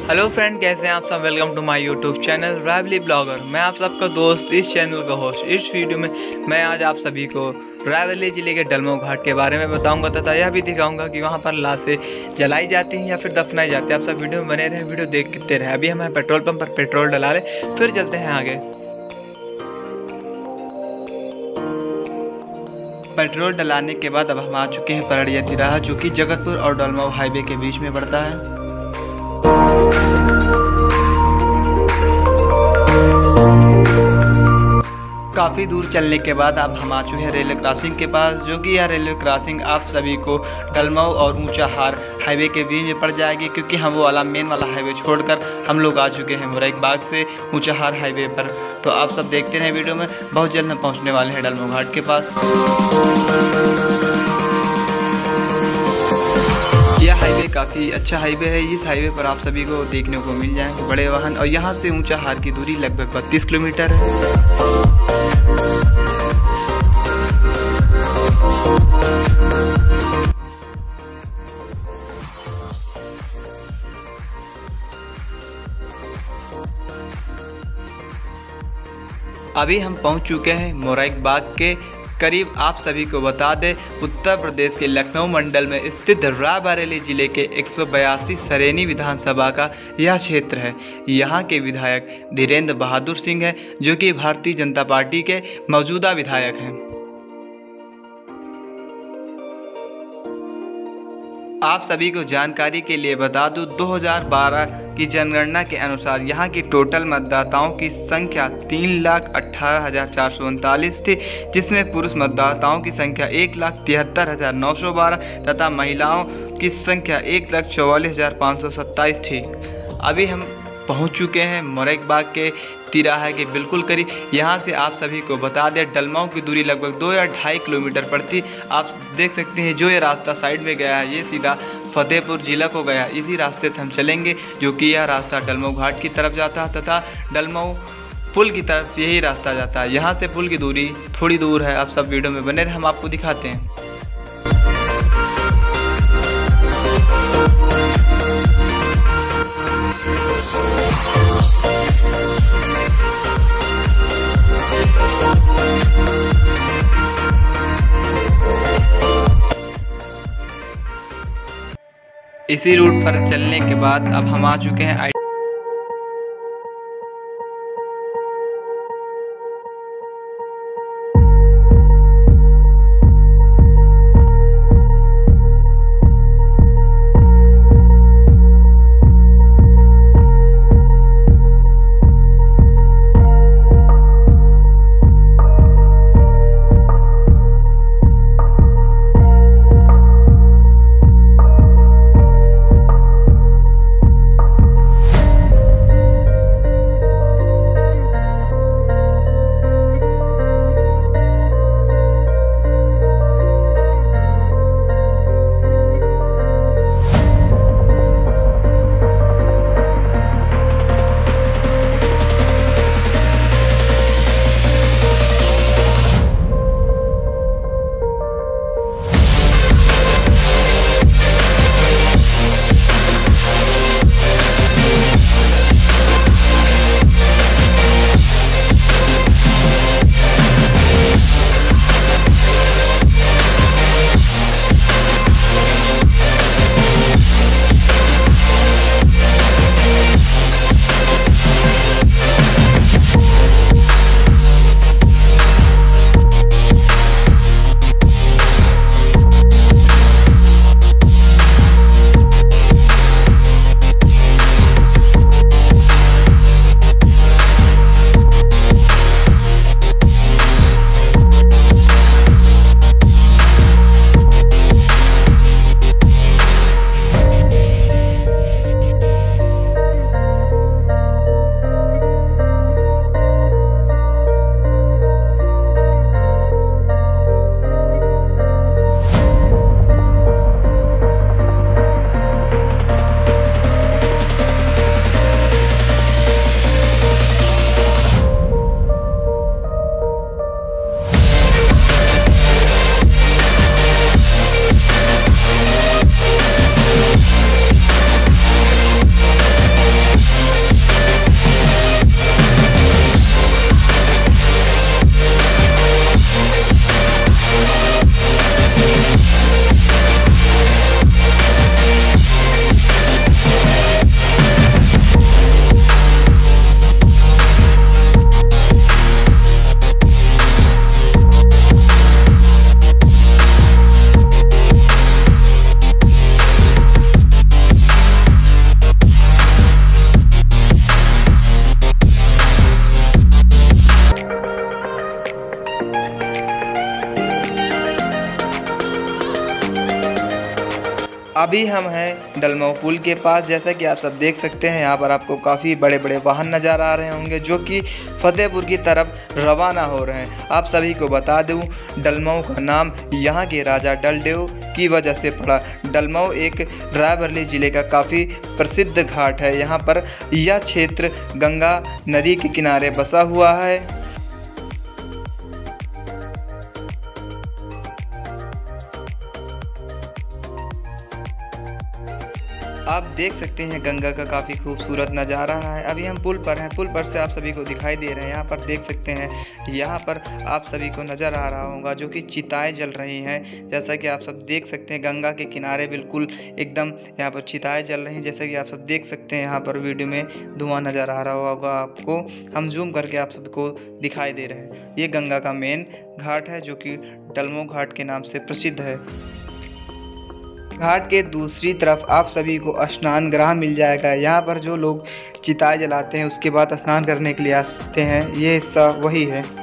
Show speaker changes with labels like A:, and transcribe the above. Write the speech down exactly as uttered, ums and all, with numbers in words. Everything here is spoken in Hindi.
A: हेलो फ्रेंड, कैसे हैं आप सब। Welcome to my YouTube channel Raebareli blogger. मैं आप सबका दोस्त, इस चैनल का होस्ट। इस वीडियो में मैं आज आप सभी को रायबरेली जिले के डलमऊ घाट के बारे में बताऊंगा तथा यह भी दिखाऊंगा कि वहां पर लाशें जलाई जाती हैं या फिर दफनाई जाती हैं। आप सब वीडियो में बने रहें, वीडियो देखते रहें। अभी हम पेट्रोल पंप पर पेट्रोल डला लें, फिर चलते हैं आगे। पेट्रोल डलाने के बाद अब हम आ चुके हैं परड़िया तिराहा, जो कि जगतपुर और डलमऊ हाईवे के बीच में पड़ता है। काफ़ी दूर चलने के बाद अब हम आ चुके हैं रेलवे क्रॉसिंग के पास, जो कि यह रेलवे क्रॉसिंग आप सभी को डलमऊ और ऊंचाहार हाईवे के बीच में पड़ जाएगी, क्योंकि हम वो वाला मेन वाला हाईवे छोड़कर हम लोग आ चुके हैं मोरैक बाग से ऊंचाहार हाईवे पर। तो आप सब देखते रहें वीडियो में, बहुत जल्द हम पहुँचने वाले हैं डलमऊ घाट के पास। यह हाईवे काफ़ी अच्छा हाईवे है। इस हाईवे पर आप सभी को देखने को मिल जाएंगे बड़े वाहन, और यहाँ से ऊंचाहार की दूरी लगभग बत्तीस किलोमीटर है। अभी हम पहुंच चुके हैं मोरैक बाग के करीब। आप सभी को बता दें, उत्तर प्रदेश के लखनऊ मंडल में स्थित रायबरेली जिले के एक सौ बयासी सरेनी विधानसभा का यह क्षेत्र है। यहाँ के विधायक धीरेन्द्र बहादुर सिंह हैं, जो कि भारतीय जनता पार्टी के मौजूदा विधायक हैं। आप सभी को जानकारी के लिए बता दूं, दो हज़ार बारह की जनगणना के अनुसार यहाँ की टोटल मतदाताओं की संख्या तीन लाख अट्ठारह हजार चार सौ उनतालीस थी, जिसमें पुरुष मतदाताओं की संख्या एक लाख तिहत्तर हजार नौ सौ बारह तथा महिलाओं की संख्या एक लाख चौवालीस हजार पाँच सौ सत्ताईस थी। अभी हम पहुँच चुके हैं मोरैक बाग के तिराहा के बिल्कुल करीब। यहाँ से आप सभी को बता दें, डलमऊ की दूरी लगभग दो या ढाई किलोमीटर पड़ती। आप देख सकते हैं जो ये रास्ता साइड में गया है, ये सीधा फतेहपुर जिला को गया। इसी रास्ते से हम चलेंगे, जो कि यह रास्ता डलमऊ घाट की तरफ जाता है तथा डलमऊ पुल की तरफ यही रास्ता जाता है। यहाँ से पुल की दूरी थोड़ी दूर है। आप सब वीडियो में बने रहे, हम आपको दिखाते हैं। इसी रूट पर चलने के बाद अब हम आ चुके हैं अभी हम हैं डलमऊ पुल के पास। जैसा कि आप सब देख सकते हैं, यहाँ पर आपको काफ़ी बड़े बड़े वाहन नज़र आ रहे होंगे जो कि फतेहपुर की तरफ रवाना हो रहे हैं। आप सभी को बता दूं, डलमऊ का नाम यहाँ के राजा डलदेव की वजह से पड़ा। डलमऊ एक रायबरेली ज़िले का काफ़ी प्रसिद्ध घाट है। यहाँ पर यह क्षेत्र गंगा नदी के किनारे बसा हुआ है। आप देख सकते हैं गंगा का काफ़ी खूबसूरत नज़ारा है। अभी हम पुल पर हैं, पुल पर से आप सभी को दिखाई दे रहे हैं। यहाँ पर देख सकते हैं, यहाँ पर आप सभी को नज़र आ रहा होगा जो कि चिताएं जल रही हैं। जैसा कि आप सब देख सकते हैं, गंगा के किनारे बिल्कुल एकदम यहाँ पर चिताएं जल रही हैं। जैसा कि आप सब देख सकते हैं, यहाँ पर वीडियो में धुआं नज़र आ रहा होगा आपको। हम जूम करके आप सबको दिखाई दे रहे हैं। ये गंगा का मेन घाट है जो कि डलमऊ घाट के नाम से प्रसिद्ध है। घाट के दूसरी तरफ आप सभी को स्नान गृह मिल जाएगा। यहाँ पर जो लोग चिताएं जलाते हैं उसके बाद स्नान करने के लिए आते हैं, ये हिस्सा वही है।